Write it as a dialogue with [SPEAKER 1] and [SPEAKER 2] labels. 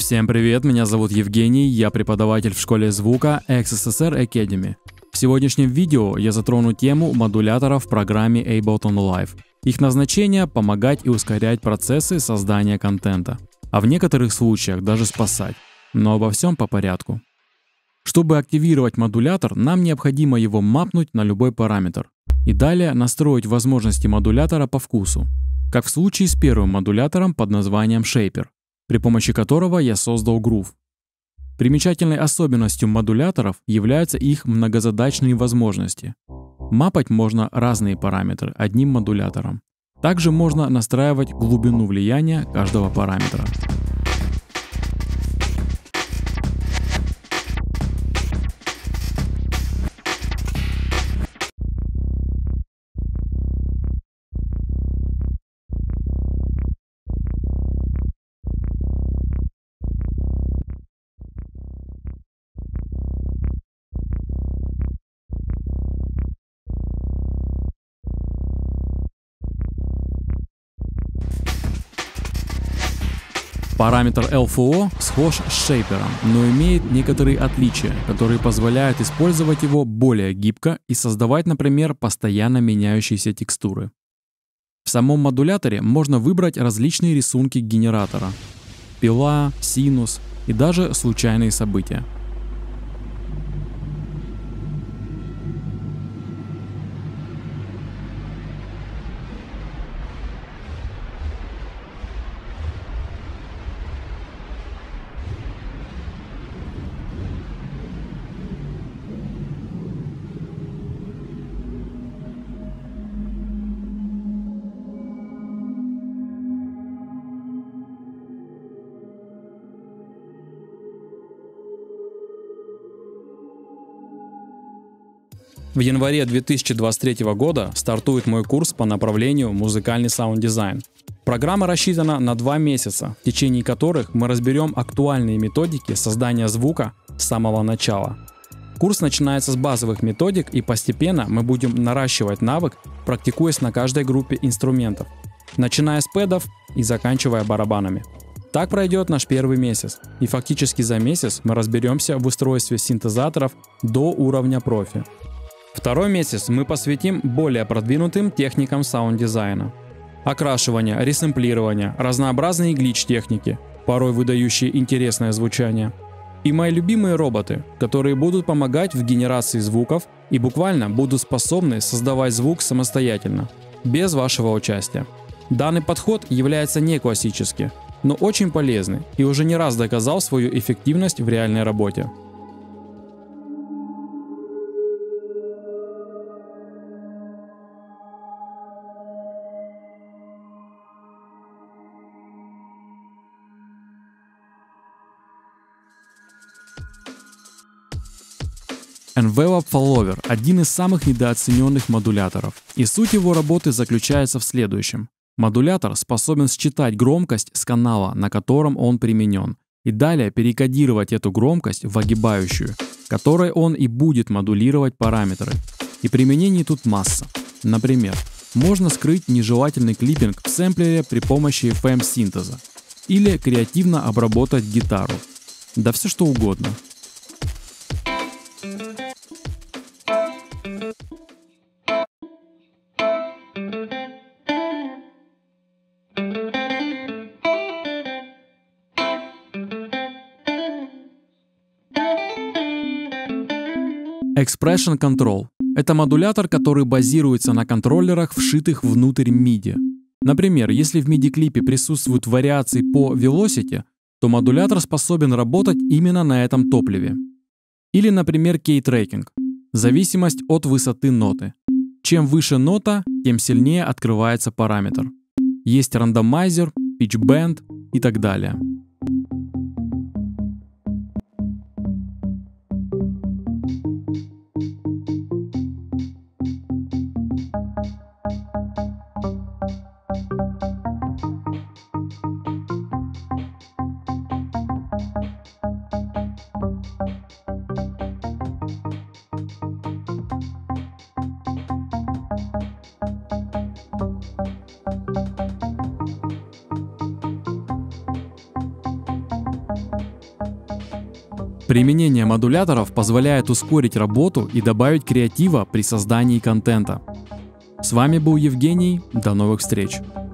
[SPEAKER 1] Всем привет, меня зовут Евгений, я преподаватель в школе звука XSSR Academy. В сегодняшнем видео я затрону тему модуляторов в программе Ableton Live. Их назначение – помогать и ускорять процессы создания контента, а в некоторых случаях даже спасать. Но обо всем по порядку. Чтобы активировать модулятор, нам необходимо его мапнуть на любой параметр и далее настроить возможности модулятора по вкусу, как в случае с первым модулятором под названием Shaper, при помощи которого я создал Groove. Примечательной особенностью модуляторов являются их многозадачные возможности. Мапать можно разные параметры одним модулятором. Также можно настраивать глубину влияния каждого параметра. Параметр LFO схож с Shaper, но имеет некоторые отличия, которые позволяют использовать его более гибко и создавать, например, постоянно меняющиеся текстуры. В самом модуляторе можно выбрать различные рисунки генератора: пила, синус и даже случайные события. В январе 2023 года стартует мой курс по направлению музыкальный саунд-дизайн. Программа рассчитана на 2 месяца, в течение которых мы разберем актуальные методики создания звука с самого начала. Курс начинается с базовых методик, и постепенно мы будем наращивать навык, практикуясь на каждой группе инструментов, начиная с пэдов и заканчивая барабанами. Так пройдет наш первый месяц, и фактически за месяц мы разберемся в устройстве синтезаторов до уровня профи. Второй месяц мы посвятим более продвинутым техникам саунд-дизайна. Окрашивание, ресэмплирование, разнообразные глич-техники, порой выдающие интересное звучание. И мои любимые роботы, которые будут помогать в генерации звуков и буквально будут способны создавать звук самостоятельно, без вашего участия. Данный подход является не классическим, но очень полезный и уже не раз доказал свою эффективность в реальной работе. Envelope Follower – один из самых недооцененных модуляторов, и суть его работы заключается в следующем. Модулятор способен считать громкость с канала, на котором он применен, и далее перекодировать эту громкость в огибающую, которой он и будет модулировать параметры. И применений тут масса. Например, можно скрыть нежелательный клиппинг в сэмплере при помощи FM-синтеза или креативно обработать гитару. Да все что угодно. Expression Control – это модулятор, который базируется на контроллерах, вшитых внутрь MIDI. Например, если в MIDI-клипе присутствуют вариации по velocity, то модулятор способен работать именно на этом топливе. Или, например, key-tracking – зависимость от высоты ноты. Чем выше нота, тем сильнее открывается параметр. Есть рандомайзер, pitch-bend и так далее. Применение модуляторов позволяет ускорить работу и добавить креатива при создании контента. С вами был Евгений, до новых встреч!